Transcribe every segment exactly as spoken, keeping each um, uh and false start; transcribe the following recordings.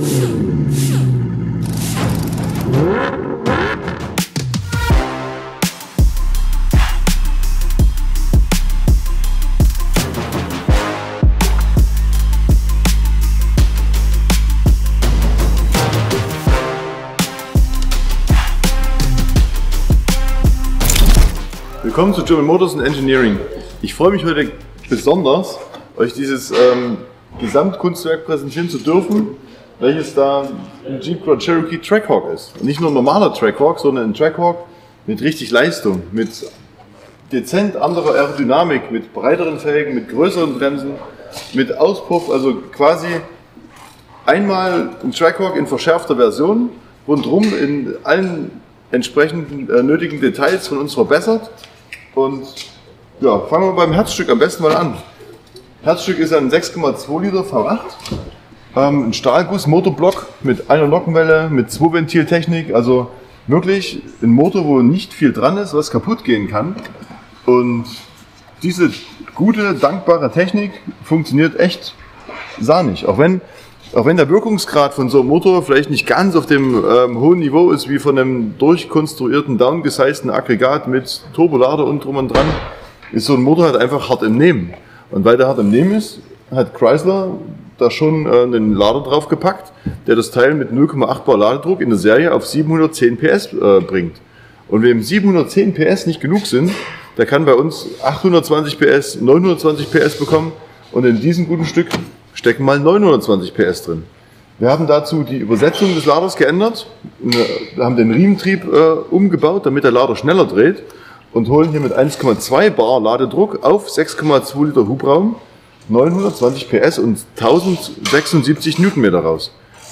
Willkommen zu German Motors and Engineering. Ich freue mich heute besonders, euch dieses ähm, Gesamtkunstwerk präsentieren zu dürfen, welches da ein Jeep Grand Cherokee Trackhawk ist. Und nicht nur ein normaler Trackhawk, sondern ein Trackhawk mit richtig Leistung, mit dezent anderer Aerodynamik, mit breiteren Felgen, mit größeren Bremsen, mit Auspuff, also quasi einmal ein Trackhawk in verschärfter Version, rundherum in allen entsprechenden äh, nötigen Details von uns verbessert. Und ja, fangen wir beim Herzstück am besten mal an. Herzstück ist ein sechs Komma zwei Liter V acht, ähm, ein Stahlguss-Motorblock mit einer Nockenwelle, mit zwei Ventiltechnik, also wirklich ein Motor, wo nicht viel dran ist, was kaputt gehen kann. Und diese gute, dankbare Technik funktioniert echt sahnig, auch wenn Auch wenn der Wirkungsgrad von so einem Motor vielleicht nicht ganz auf dem ähm, hohen Niveau ist wie von einem durchkonstruierten, downgesizten Aggregat mit Turbolader und drum und dran, ist so ein Motor halt einfach hart im Nehmen. Und weil der hart im Nehmen ist, hat Chrysler da schon äh, einen Lader drauf gepackt, der das Teil mit null Komma acht Bar Ladedruck in der Serie auf siebenhundertzehn P S äh, bringt. Und wem siebenhundertzehn P S nicht genug sind, der kann bei uns achthundertzwanzig P S, neunhundertzwanzig P S bekommen und in diesem guten Stück stecken mal neunhundertzwanzig P S drin. Wir haben dazu die Übersetzung des Laders geändert, wir haben den Riementrieb äh, umgebaut, damit der Lader schneller dreht und holen hier mit eins Komma zwei Bar Ladedruck auf sechs Komma zwei Liter Hubraum neunhundertzwanzig P S und tausendsechsundsiebzig Newtonmeter raus.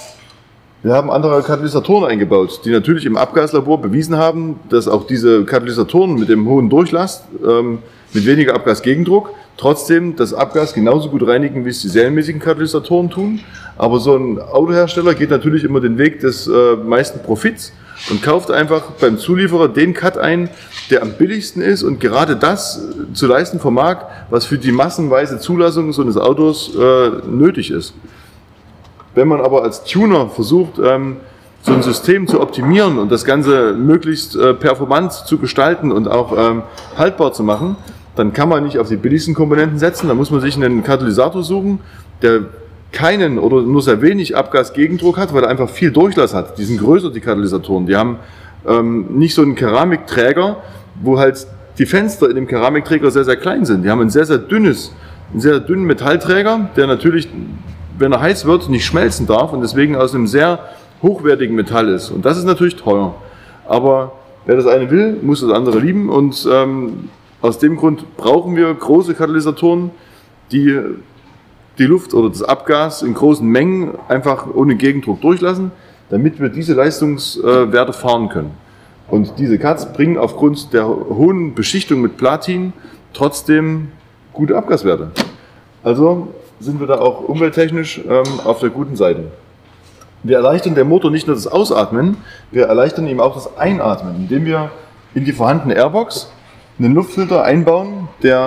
Wir haben andere Katalysatoren eingebaut, die natürlich im Abgaslabor bewiesen haben, dass auch diese Katalysatoren mit dem hohen Durchlast, ähm, mit weniger Abgasgegendruck, trotzdem das Abgas genauso gut reinigen, wie es die serienmäßigen Katalysatoren tun. Aber so ein Autohersteller geht natürlich immer den Weg des äh, meisten Profits und kauft einfach beim Zulieferer den Cut ein, der am billigsten ist und gerade das äh, zu leisten vermag, was für die massenweise Zulassung so eines Autos äh, nötig ist. Wenn man aber als Tuner versucht, ähm, so ein System zu optimieren und das Ganze möglichst äh, performant zu gestalten und auch ähm, haltbar zu machen, dann kann man nicht auf die billigsten Komponenten setzen, da muss man sich einen Katalysator suchen, der keinen oder nur sehr wenig Abgasgegendruck hat, weil er einfach viel Durchlass hat. Die sind größer, die Katalysatoren. Die haben ähm, nicht so einen Keramikträger, wo halt die Fenster in dem Keramikträger sehr, sehr klein sind. Die haben ein sehr, sehr dünnes, einen sehr dünnen Metallträger, der natürlich, wenn er heiß wird, nicht schmelzen darf und deswegen aus einem sehr hochwertigen Metall ist. Und das ist natürlich teuer. Aber wer das eine will, muss das andere lieben und ähm, aus dem Grund brauchen wir große Katalysatoren, die die Luft oder das Abgas in großen Mengen einfach ohne Gegendruck durchlassen, damit wir diese Leistungswerte fahren können. Und diese Cuts bringen aufgrund der hohen Beschichtung mit Platin trotzdem gute Abgaswerte. Also sind wir da auch umwelttechnisch ähm, auf der guten Seite. Wir erleichtern dem Motor nicht nur das Ausatmen, wir erleichtern ihm auch das Einatmen, indem wir in die vorhandene Airbox einen Luftfilter einbauen, der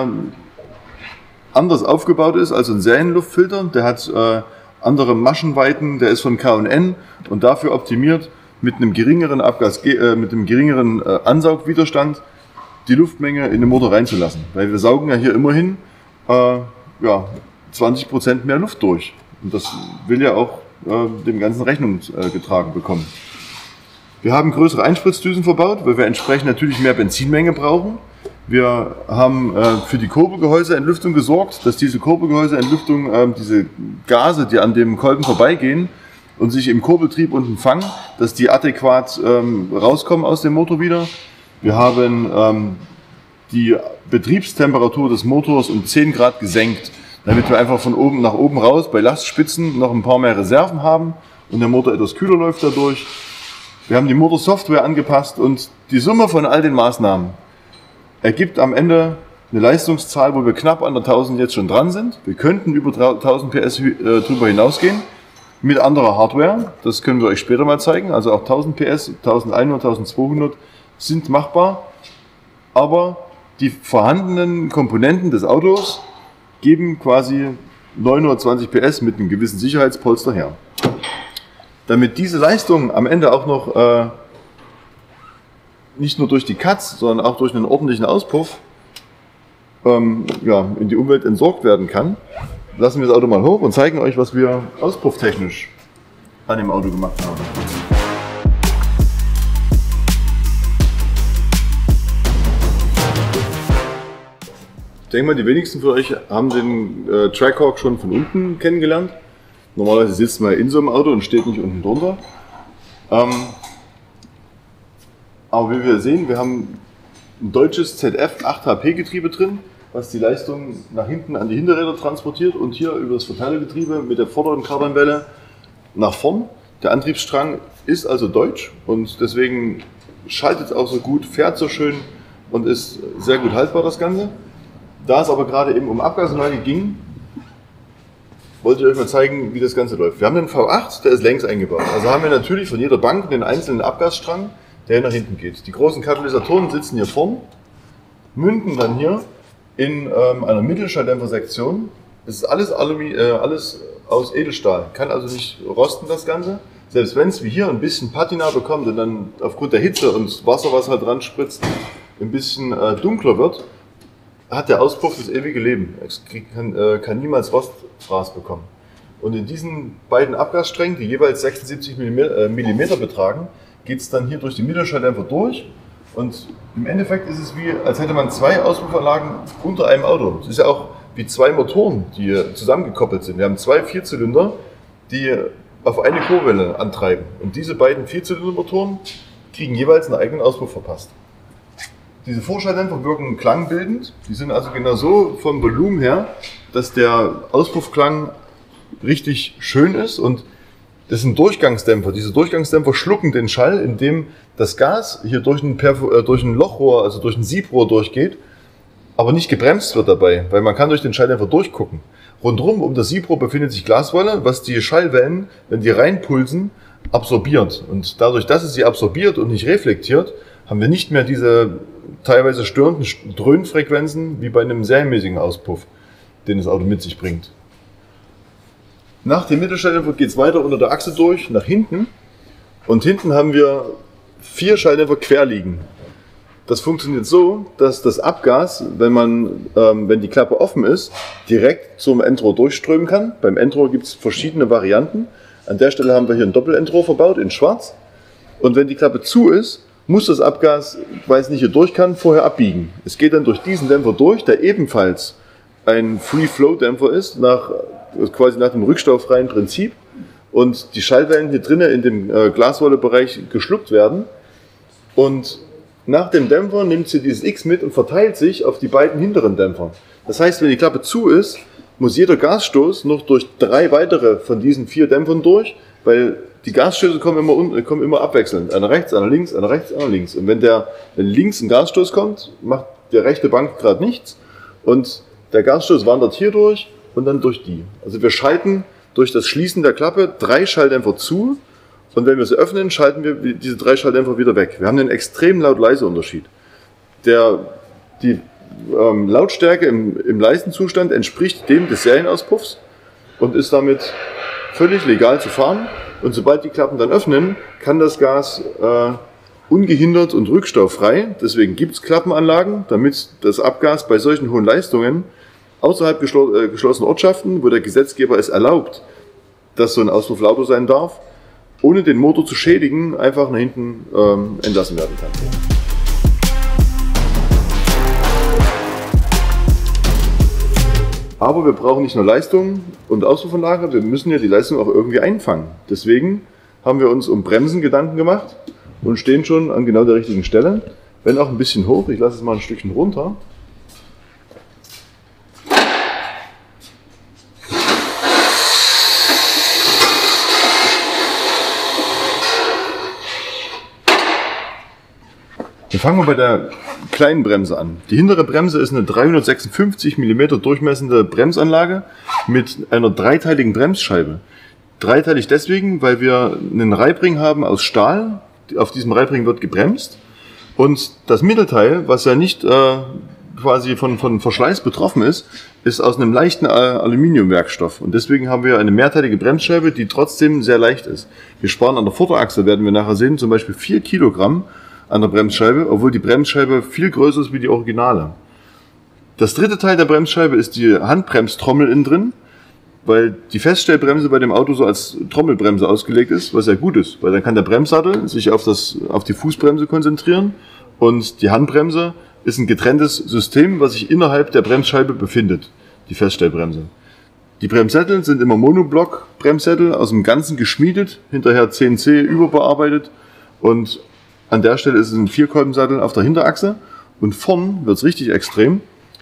anders aufgebaut ist als ein Serienluftfilter. Der hat äh, andere Maschenweiten, der ist von K und N und dafür optimiert, mit einem geringeren Abgas, äh, mit einem geringeren äh, Ansaugwiderstand die Luftmenge in den Motor reinzulassen. Weil wir saugen ja hier immerhin äh, ja, zwanzig Prozent mehr Luft durch. Und das will ja auch äh, dem Ganzen Rechnung äh, getragen bekommen. Wir haben größere Einspritzdüsen verbaut, weil wir entsprechend natürlich mehr Benzinmenge brauchen. Wir haben äh, für die Kurbelgehäuseentlüftung gesorgt, dass diese Kurbelgehäuseentlüftung, äh, diese Gase, die an dem Kolben vorbeigehen und sich im Kurbeltrieb unten fangen, dass die adäquat ähm, rauskommen aus dem Motor wieder. Wir haben ähm, die Betriebstemperatur des Motors um zehn Grad gesenkt, damit wir einfach von oben nach oben raus bei Lastspitzen noch ein paar mehr Reserven haben und der Motor etwas kühler läuft dadurch. Wir haben die Motorsoftware angepasst und die Summe von all den Maßnahmen ergibt am Ende eine Leistungszahl, wo wir knapp an der tausend jetzt schon dran sind. Wir könnten über tausend P S äh, drüber hinausgehen mit anderer Hardware. Das können wir euch später mal zeigen. Also auch tausend P S, eintausendeinhundert, eintausendzweihundert sind machbar. Aber die vorhandenen Komponenten des Autos geben quasi neunhundertzwanzig P S mit einem gewissen Sicherheitspolster her. damit diese Leistung am Ende auch noch äh, nicht nur durch die Cuts, sondern auch durch einen ordentlichen Auspuff ähm, ja, in die Umwelt entsorgt werden kann, lassen wir das Auto mal hoch und zeigen euch, was wir auspufftechnisch an dem Auto gemacht haben. Ich denke mal, die wenigsten von euch haben den äh, Trackhawk schon von unten kennengelernt. Normalerweise sitzt man in so einem Auto und steht nicht unten drunter. Ähm, aber wie wir sehen, wir haben ein deutsches Z F acht H P Getriebe drin, was die Leistung nach hinten an die Hinterräder transportiert und hier über das Verteilergetriebe mit der vorderen Kardanwelle nach vorn. Der Antriebsstrang ist also deutsch und deswegen schaltet es auch so gut, fährt so schön und ist sehr gut haltbar das Ganze. Da es aber gerade eben um Abgasanlage ging, wollte ich euch mal zeigen, wie das Ganze läuft. Wir haben den V acht, der ist längs eingebaut. Also haben wir natürlich von jeder Bank den einzelnen Abgasstrang, der nach hinten geht. Die großen Katalysatoren sitzen hier vorn, münden dann hier in ähm, einer Mittelschalldämpfersektion. Es ist alles, Alumi, äh, alles aus Edelstahl, kann also nicht rosten das Ganze. Selbst wenn es wie hier ein bisschen Patina bekommt und dann aufgrund der Hitze und das Wasser, was halt dran spritzt, ein bisschen äh, dunkler wird, hat der Auspuff das ewige Leben. Es kann, äh, kann niemals Rostfraß bekommen. Und in diesen beiden Abgassträngen, die jeweils sechsundsiebzig Millimeter betragen, geht es dann hier durch die Mittelschalldämpfer durch. Und im Endeffekt ist es wie, als hätte man zwei Auspuffanlagen unter einem Auto. Es ist ja auch wie zwei Motoren, die zusammengekoppelt sind. Wir haben zwei Vierzylinder, die auf eine Kurbelwelle antreiben. Und diese beiden Vierzylindermotoren kriegen jeweils einen eigenen Auspuff verpasst. Diese Vorschalldämpfer wirken klangbildend, die sind also genau so vom Volumen her, dass der Auspuffklang richtig schön ist und das sind Durchgangsdämpfer. Diese Durchgangsdämpfer schlucken den Schall, indem das Gas hier durch ein, Perfo äh, durch ein Lochrohr, also durch ein Siebrohr durchgeht, aber nicht gebremst wird dabei, weil man kann durch den Schalldämpfer durchgucken. Rundherum um das Siebrohr befindet sich Glaswolle, was die Schallwellen, wenn die reinpulsen, absorbiert. Und dadurch, dass es sie absorbiert und nicht reflektiert, haben wir nicht mehr diese teilweise störenden Dröhnfrequenzen wie bei einem serienmäßigen Auspuff, den das Auto mit sich bringt. Nach dem Mittelschalldämpfer geht es weiter unter der Achse durch, nach hinten. Und hinten haben wir vier Schalldämpfer quer liegen. Das funktioniert so, dass das Abgas, wenn, man, ähm, wenn die Klappe offen ist, direkt zum Endrohr durchströmen kann. Beim Endrohr gibt es verschiedene Varianten. An der Stelle haben wir hier ein Doppelendrohr verbaut in schwarz. Und wenn die Klappe zu ist, muss das Abgas, weil es nicht hier durch kann, vorher abbiegen. Es geht dann durch diesen Dämpfer durch, der ebenfalls ein Free-Flow-Dämpfer ist, nach, quasi nach dem rückstauffreien Prinzip. Und die Schallwellen hier drinnen in dem äh, Glaswollebereich geschluckt werden. Und nach dem Dämpfer nimmt sie dieses X mit und verteilt sich auf die beiden hinteren Dämpfer. Das heißt, wenn die Klappe zu ist, muss jeder Gasstoß noch durch drei weitere von diesen vier Dämpfern durch, weil die Gasstöße kommen immer, kommen immer abwechselnd. Einer rechts, einer links, einer rechts, einer links. Und wenn, der, wenn links ein Gasstoß kommt, macht der rechte Bank gerade nichts. Und der Gasstoß wandert hier durch und dann durch die. Also wir schalten durch das Schließen der Klappe drei Schalldämpfer zu. Und wenn wir sie öffnen, schalten wir diese drei Schalldämpfer wieder weg. Wir haben einen extrem laut-leise-Unterschied. Der, die ähm, Lautstärke im, im leisen Zustand entspricht dem des Serienauspuffs und ist damit völlig legal zu fahren. Und sobald die Klappen dann öffnen, kann das Gas äh, ungehindert und rückstauffrei, deswegen gibt es Klappenanlagen, damit das Abgas bei solchen hohen Leistungen außerhalb geschlo äh, geschlossener Ortschaften, wo der Gesetzgeber es erlaubt, dass so ein Auspuff lauter sein darf, ohne den Motor zu schädigen, einfach nach hinten ähm, entlassen werden kann. Aber wir brauchen nicht nur Leistung und Auspuffanlage, wir müssen ja die Leistung auch irgendwie einfangen. Deswegen haben wir uns um Bremsen Gedanken gemacht und stehen schon an genau der richtigen Stelle. Wenn auch ein bisschen hoch, ich lasse es mal ein Stückchen runter. Wir fangen mal bei der kleinen Bremse an. Die hintere Bremse ist eine dreihundertsechsundfünfzig Millimeter durchmessende Bremsanlage mit einer dreiteiligen Bremsscheibe. Dreiteilig deswegen, weil wir einen Reibring haben aus Stahl. Auf diesem Reibring wird gebremst. Und das Mittelteil, was ja nicht äh, quasi von, von Verschleiß betroffen ist, ist aus einem leichten Aluminiumwerkstoff. Und deswegen haben wir eine mehrteilige Bremsscheibe, die trotzdem sehr leicht ist. Wir sparen an der Vorderachse, werden wir nachher sehen, zum Beispiel vier Kilogramm an der Bremsscheibe, obwohl die Bremsscheibe viel größer ist wie die Originale. Das dritte Teil der Bremsscheibe ist die Handbremstrommel innen drin, weil die Feststellbremse bei dem Auto so als Trommelbremse ausgelegt ist, was sehr gut ist, weil dann kann der Bremssattel sich auf, das, auf die Fußbremse konzentrieren und die Handbremse ist ein getrenntes System, was sich innerhalb der Bremsscheibe befindet, die Feststellbremse. Die Bremssättel sind immer Monoblock-Bremssättel, aus dem Ganzen geschmiedet, hinterher C N C überbearbeitet und an der Stelle ist es ein Vierkolbensattel auf der Hinterachse und vorn wird es richtig extrem.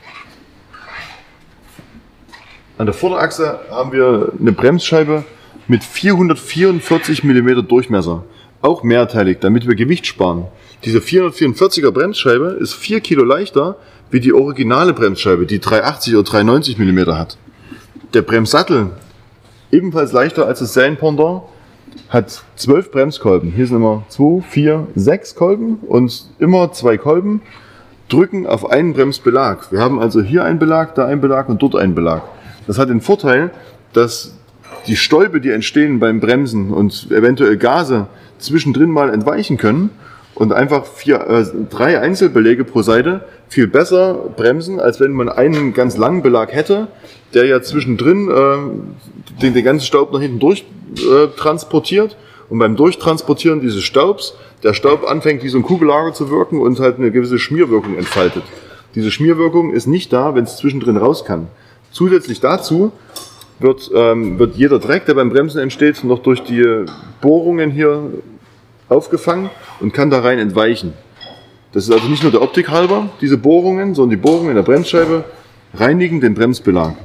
An der Vorderachse haben wir eine Bremsscheibe mit vierhundertvierundvierzig Millimeter Durchmesser, auch mehrteilig, damit wir Gewicht sparen. Diese vierhundertvierundvierziger Bremsscheibe ist vier Kilo leichter wie die originale Bremsscheibe, die dreihundertachtzig oder dreihundertneunzig Millimeter hat. Der Bremssattel, ebenfalls leichter als das Serienpendant, hat zwölf Bremskolben. Hier sind immer zwei, vier, sechs Kolben und immer zwei Kolben drücken auf einen Bremsbelag. Wir haben also hier einen Belag, da einen Belag und dort einen Belag. Das hat den Vorteil, dass die Stäube, die entstehen beim Bremsen und eventuell Gase zwischendrin mal entweichen können und einfach vier, äh, drei Einzelbeläge pro Seite viel besser bremsen, als wenn man einen ganz langen Belag hätte, der ja zwischendrin äh, den, den ganzen Staub nach hinten durch äh, transportiert und beim Durchtransportieren dieses Staubs der Staub anfängt wie so ein Kugellager zu wirken und halt eine gewisse Schmierwirkung entfaltet. Diese Schmierwirkung ist nicht da, wenn es zwischendrin raus kann. Zusätzlich dazu wird, ähm, wird jeder Dreck, der beim Bremsen entsteht, noch durch die Bohrungen hier aufgefangen und kann da rein entweichen. Das ist also nicht nur der Optik halber, diese Bohrungen, sondern die Bohrungen in der Bremsscheibe reinigen den Bremsbelag.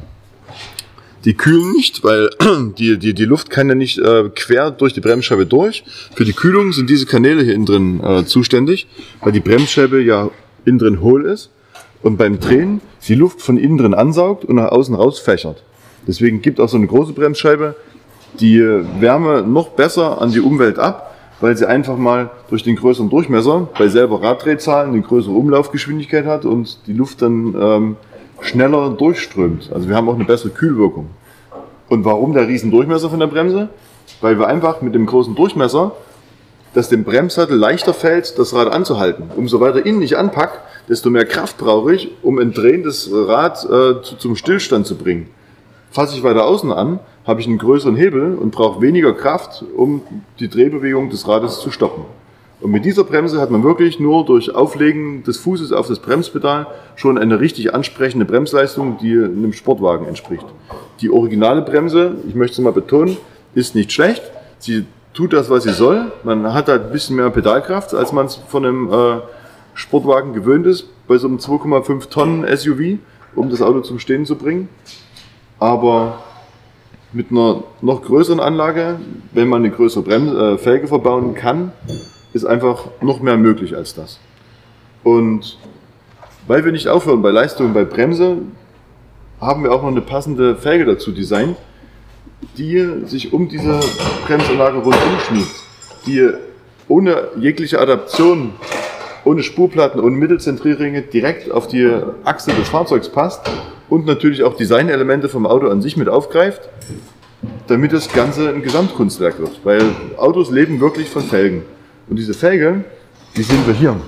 Die kühlen nicht, weil die, die, die Luft kann ja nicht äh, quer durch die Bremsscheibe durch. Für die Kühlung sind diese Kanäle hier innen drin äh, zuständig, weil die Bremsscheibe ja innen drin hohl ist und beim Drehen die Luft von innen drin ansaugt und nach außen raus fächert. Deswegen gibt auch so eine große Bremsscheibe die Wärme noch besser an die Umwelt ab, weil sie einfach mal durch den größeren Durchmesser bei selber Raddrehzahlen eine größere Umlaufgeschwindigkeit hat und die Luft dann ähm, schneller durchströmt. Also wir haben auch eine bessere Kühlwirkung. Und warum der riesen Durchmesser von der Bremse? Weil wir einfach mit dem großen Durchmesser, dass dem Bremssattel leichter fällt, das Rad anzuhalten. Umso weiter innen ich anpacke, desto mehr Kraft brauche ich, um ein drehendes Rad äh, zu, zum Stillstand zu bringen. Fasse ich weiter außen an, habe ich einen größeren Hebel und brauche weniger Kraft, um die Drehbewegung des Rades zu stoppen. Und mit dieser Bremse hat man wirklich nur durch Auflegen des Fußes auf das Bremspedal schon eine richtig ansprechende Bremsleistung, die einem Sportwagen entspricht. Die originale Bremse, ich möchte es mal betonen, ist nicht schlecht. Sie tut das, was sie soll. Man hat halt ein bisschen mehr Pedalkraft, als man es von einem äh, Sportwagen gewöhnt ist, bei so einem zwei Komma fünf Tonnen S U V, um das Auto zum Stehen zu bringen. Aber mit einer noch größeren Anlage, wenn man eine größere Bremse, äh, Felge verbauen kann, ist einfach noch mehr möglich als das. Und weil wir nicht aufhören bei Leistung bei Bremse, haben wir auch noch eine passende Felge dazu designt, die sich um diese Bremsanlage rundum schmiegt, die ohne jegliche Adaption, ohne Spurplatten, ohne Mittelzentrierringe direkt auf die Achse des Fahrzeugs passt und natürlich auch Designelemente vom Auto an sich mit aufgreift, damit das Ganze ein Gesamtkunstwerk wird. Weil Autos leben wirklich von Felgen. Und diese Felge, die sehen wir hier.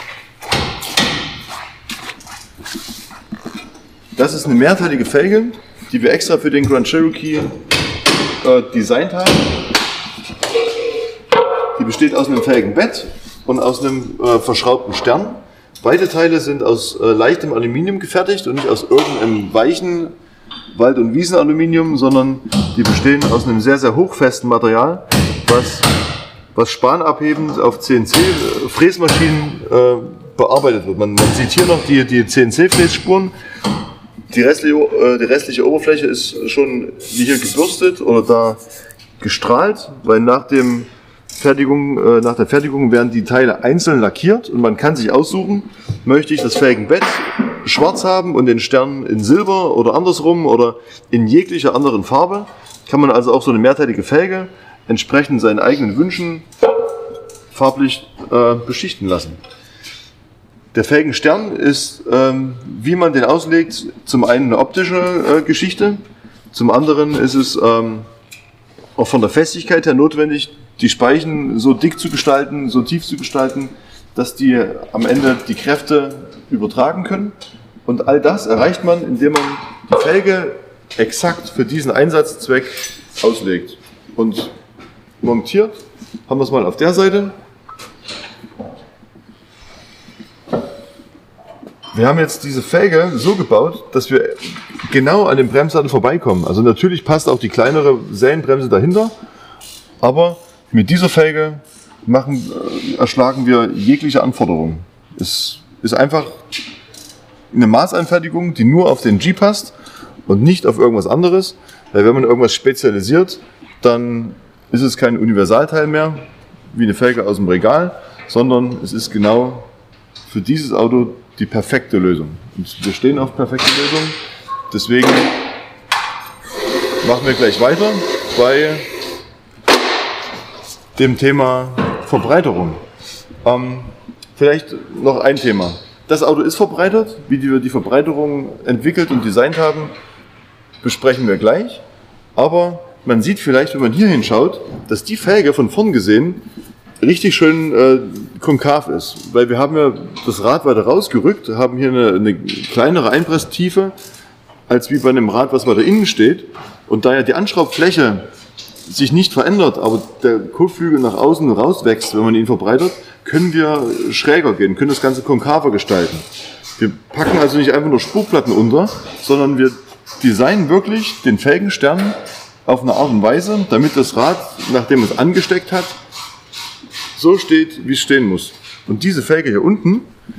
Das ist eine mehrteilige Felge, die wir extra für den Grand Cherokee äh, designt haben. Die besteht aus einem Felgenbett und aus einem äh, verschraubten Stern. Beide Teile sind aus äh, leichtem Aluminium gefertigt und nicht aus irgendeinem weichen Wald- und Wiesenaluminium, sondern die bestehen aus einem sehr, sehr hochfesten Material, was, was spanabhebend auf C N C-Fräsmaschinen äh, bearbeitet wird. Man, man sieht hier noch die, die C N C-Frässpuren. Die restliche, äh, die restliche Oberfläche ist schon wie hier gebürstet oder da gestrahlt, weil nach, dem Fertigung, äh, nach der Fertigung werden die Teile einzeln lackiert und man kann sich aussuchen, möchte ich das Felgenbett schwarz haben und den Stern in Silber oder andersrum oder in jeglicher anderen Farbe. Kann man also auch so eine mehrteilige Felge entsprechend seinen eigenen Wünschen farblich äh, beschichten lassen. Der Felgenstern ist, ähm, wie man den auslegt, zum einen eine optische äh, Geschichte, zum anderen ist es ähm, auch von der Festigkeit her notwendig, die Speichen so dick zu gestalten, so tief zu gestalten, dass die am Ende die Kräfte übertragen können. Und all das erreicht man, indem man die Felge exakt für diesen Einsatzzweck auslegt. Und montiert haben wir es mal auf der Seite. Wir haben jetzt diese Felge so gebaut, dass wir genau an dem Bremssattel vorbeikommen. Also natürlich passt auch die kleinere Sälenbremse dahinter, aber mit dieser Felge machen, äh, erschlagen wir jegliche Anforderungen. Es ist einfach eine Maßanfertigung, die nur auf den Jeep passt und nicht auf irgendwas anderes. Weil wenn man irgendwas spezialisiert, dann ist es kein Universalteil mehr, wie eine Felge aus dem Regal, sondern es ist genau für dieses Auto die perfekte Lösung. Und wir stehen auf perfekte Lösungen. Deswegen machen wir gleich weiter bei dem Thema Verbreiterung. Ähm, vielleicht noch ein Thema. Das Auto ist verbreitert. Wie wir die Verbreiterung entwickelt und designt haben, besprechen wir gleich. Aber man sieht vielleicht, wenn man hier hinschaut, dass die Felge von vorn gesehen richtig schön äh, konkav ist. Weil wir haben ja das Rad weiter rausgerückt, haben hier eine, eine kleinere Einpresstiefe als wie bei einem Rad, was weiter innen steht. Und da ja die Anschraubfläche sich nicht verändert, aber der Kotflügel nach außen rauswächst, wenn man ihn verbreitert, können wir schräger gehen, können das Ganze konkaver gestalten. Wir packen also nicht einfach nur Spurplatten unter, sondern wir designen wirklich den Felgenstern auf eine Art und Weise, damit das Rad, nachdem es angesteckt hat, so steht, wie es stehen muss. Und diese Felge hier unten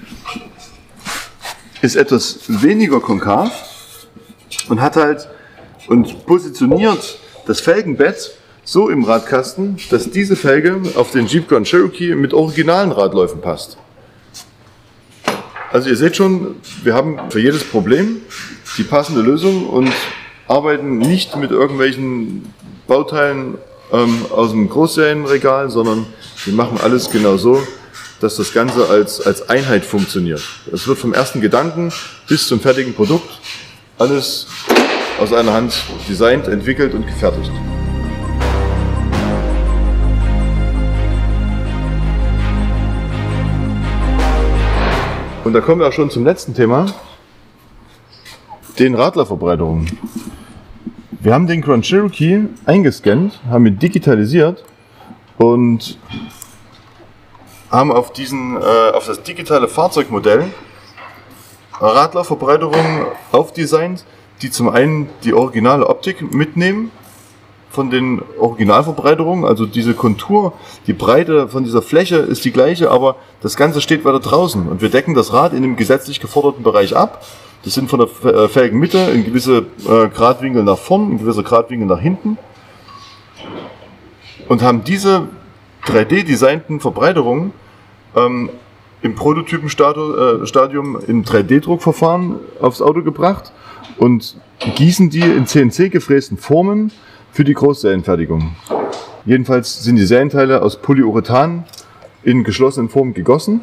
ist etwas weniger konkav und hat halt und positioniert das Felgenbett so im Radkasten, dass diese Felge auf den Jeep Grand Cherokee mit originalen Radläufen passt. Also ihr seht schon, wir haben für jedes Problem die passende Lösung und arbeiten nicht mit irgendwelchen Bauteilen ähm, aus dem Großserienregal, sondern wir machen alles genau so, dass das Ganze als, als Einheit funktioniert. Es wird vom ersten Gedanken bis zum fertigen Produkt alles aus einer Hand designt, entwickelt und gefertigt. Und da kommen wir auch schon zum letzten Thema, den Radlerverbreiterungen. Wir haben den Grand Cherokee eingescannt, haben ihn digitalisiert und haben auf, diesen, äh, auf das digitale Fahrzeugmodell Radlerverbreiterungen aufdesignt, die zum einen die originale Optik mitnehmen von den Originalverbreiterungen, also diese Kontur, die Breite von dieser Fläche ist die gleiche, aber das Ganze steht weiter draußen und wir decken das Rad in dem gesetzlich geforderten Bereich ab. Das sind von der Felgenmitte in gewisse äh, Gradwinkel nach vorn, in gewisse Gradwinkel nach hinten und haben diese drei D-designten Verbreiterungen ähm, im Prototypenstadium im drei D-Druckverfahren aufs Auto gebracht und gießen die in C N C gefrästen Formen für die Großserienfertigung. Jedenfalls sind die Serienteile aus Polyurethan in geschlossenen Formen gegossen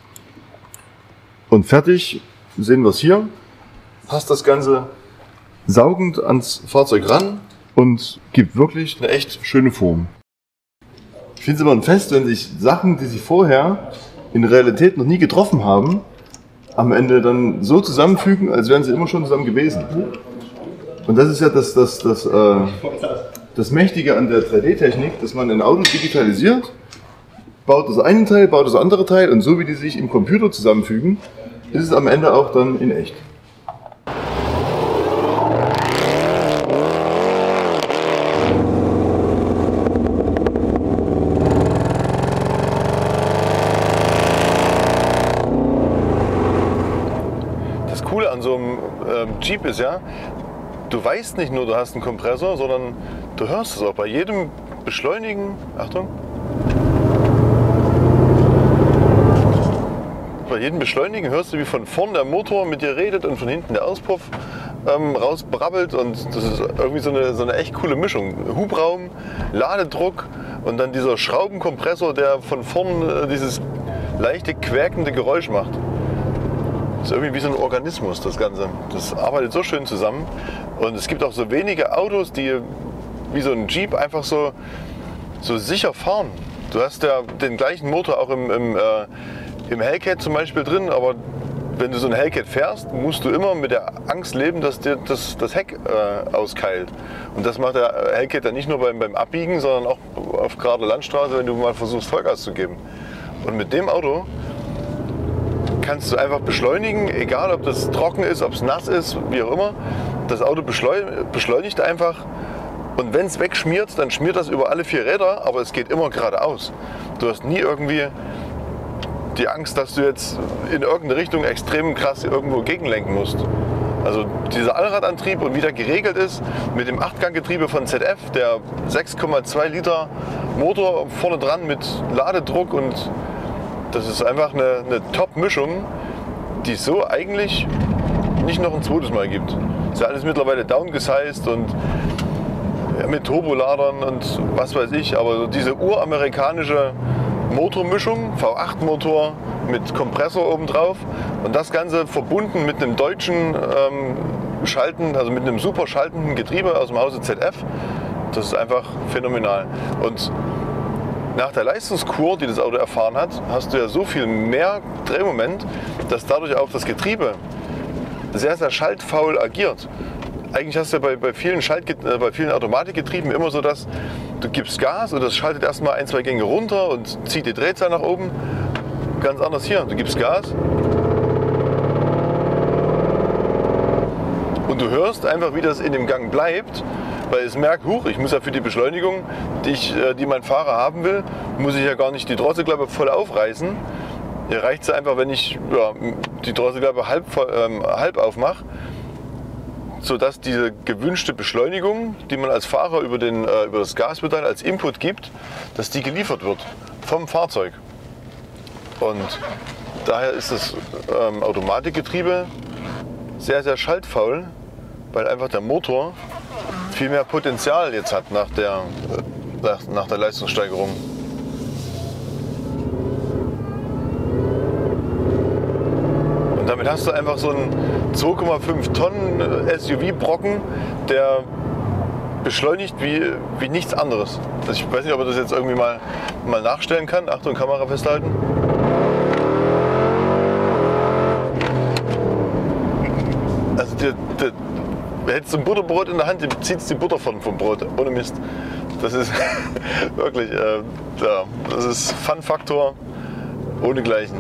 und fertig sehen wir es hier. Passt das Ganze saugend ans Fahrzeug ran und gibt wirklich eine echt schöne Form. Ich finde es immer ein Fest, wenn sich Sachen, die sich vorher in Realität noch nie getroffen haben, am Ende dann so zusammenfügen, als wären sie immer schon zusammen gewesen. Und das ist ja das, das, das, äh, das Mächtige an der drei D-Technik, dass man ein Auto digitalisiert, baut das eine Teil, baut das andere Teil und so wie die sich im Computer zusammenfügen, ist es am Ende auch dann in echt. Das Coole an so einem ähm, Jeep ist ja, du weißt nicht nur, du hast einen Kompressor, sondern du hörst es auch bei jedem Beschleunigen. Achtung! Bei jedem Beschleunigen hörst du, wie von vorn der Motor mit dir redet und von hinten der Auspuff ähm, rausbrabbelt. Und das ist irgendwie so eine, so eine echt coole Mischung. Hubraum, Ladedruck und dann dieser Schraubenkompressor, der von vorn äh, dieses leichte, quäkende Geräusch macht. Das ist irgendwie wie so ein Organismus, das Ganze. Das arbeitet so schön zusammen. Und es gibt auch so wenige Autos, die wie so ein Jeep einfach so, so sicher fahren. Du hast ja den gleichen Motor auch im, im, äh, im Hellcat zum Beispiel drin, aber wenn du so ein Hellcat fährst, musst du immer mit der Angst leben, dass dir das, das Heck äh, auskeilt. Und das macht der Hellcat dann nicht nur beim, beim Abbiegen, sondern auch auf gerade Landstraße, wenn du mal versuchst Vollgas zu geben. Und mit dem Auto kannst du einfach beschleunigen, egal ob das trocken ist, ob es nass ist, wie auch immer. Das Auto beschleunigt einfach und wenn es wegschmiert, dann schmiert das über alle vier Räder, aber es geht immer geradeaus. Du hast nie irgendwie die Angst, dass du jetzt in irgendeine Richtung extrem krass irgendwo gegenlenken musst. Also dieser Allradantrieb und wie der geregelt ist mit dem Achtganggetriebe von Z F, der sechs Komma zwei Liter Motor vorne dran mit Ladedruck, und das ist einfach eine, eine Top-Mischung, die es so eigentlich nicht noch ein zweites Mal gibt. Das ist ja alles mittlerweile downgesized und mit Turboladern und was weiß ich, aber so diese uramerikanische Motormischung, V acht Motor mit Kompressor obendrauf und das Ganze verbunden mit einem deutschen ähm, Schalten, also mit einem super schaltenden Getriebe aus dem Hause Z F, das ist einfach phänomenal. Und nach der Leistungskur, die das Auto erfahren hat, hast du ja so viel mehr Drehmoment, dass dadurch auch das Getriebe sehr, sehr schaltfaul agiert. Eigentlich hast du ja bei, bei, vielen Schalt, äh, bei vielen Automatikgetrieben immer so, dass du gibst Gas und das schaltet erstmal ein, zwei Gänge runter und zieht die Drehzahl nach oben. Ganz anders hier. Du gibst Gas und du hörst einfach, wie das in dem Gang bleibt, weil es merkt, huch, ich muss ja für die Beschleunigung, die, ich, die mein Fahrer haben will, muss ich ja gar nicht die Drosselklappe voll aufreißen. Hier reicht es einfach, wenn ich ja, die Drosselklappe halb, ähm, halb aufmache, sodass diese gewünschte Beschleunigung, die man als Fahrer über, den, äh, über das Gaspedal als Input gibt, dass die geliefert wird vom Fahrzeug. Und daher ist das ähm, Automatikgetriebe sehr, sehr schaltfaul, weil einfach der Motor viel mehr Potenzial jetzt hat nach der, äh, nach, nach der Leistungssteigerung. Und damit hast du einfach so einen zwei Komma fünf Tonnen S U V-Brocken, der beschleunigt wie, wie nichts anderes. Also ich weiß nicht, ob man das jetzt irgendwie mal, mal nachstellen kann. Achtung, Kamera festhalten. Also der, der, hättest du ein Butterbrot in der Hand, zieht die Butter von, vom Brot, ohne Mist. Das ist wirklich, äh, ja, das ist Fun-Faktor ohnegleichen.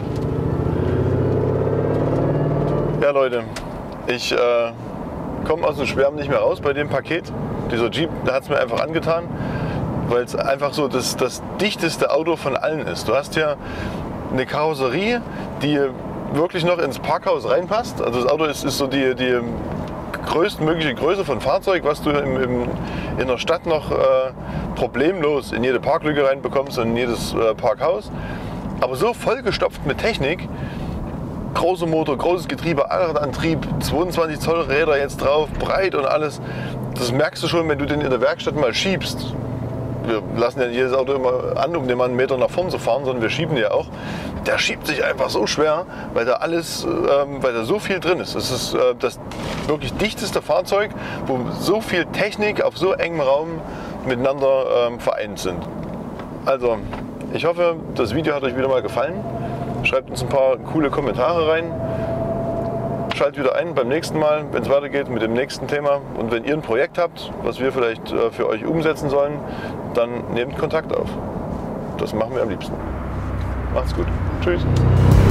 Ja Leute, ich äh, komme aus dem Schwärmen nicht mehr raus bei dem Paket. Dieser Jeep, der hat es mir einfach angetan, weil es einfach so das, das dichteste Auto von allen ist. Du hast hier eine Karosserie, die wirklich noch ins Parkhaus reinpasst. Also das Auto ist, ist so die, die größtmögliche Größe von Fahrzeug, was du im, im, in der Stadt noch äh, problemlos in jede Parklücke reinbekommst und in jedes äh, Parkhaus. Aber so vollgestopft mit Technik, großer Motor, großes Getriebe, Allradantrieb, zweiundzwanzig Zoll Räder jetzt drauf, breit und alles. Das merkst du schon, wenn du den in der Werkstatt mal schiebst. Wir lassen ja jedes Auto immer an, um den mal einen Meter nach vorn zu fahren, sondern wir schieben den ja auch. Der schiebt sich einfach so schwer, weil da alles, ähm, weil da so viel drin ist. Das ist äh, das wirklich dichteste Fahrzeug, wo so viel Technik auf so engem Raum miteinander ähm, vereint sind. Also, ich hoffe, das Video hat euch wieder mal gefallen. Schreibt uns ein paar coole Kommentare rein. Schaltet wieder ein beim nächsten Mal, wenn es weitergeht mit dem nächsten Thema. Und wenn ihr ein Projekt habt, was wir vielleicht äh, für euch umsetzen sollen, dann nehmt Kontakt auf. Das machen wir am liebsten. Macht's gut. Tschüss.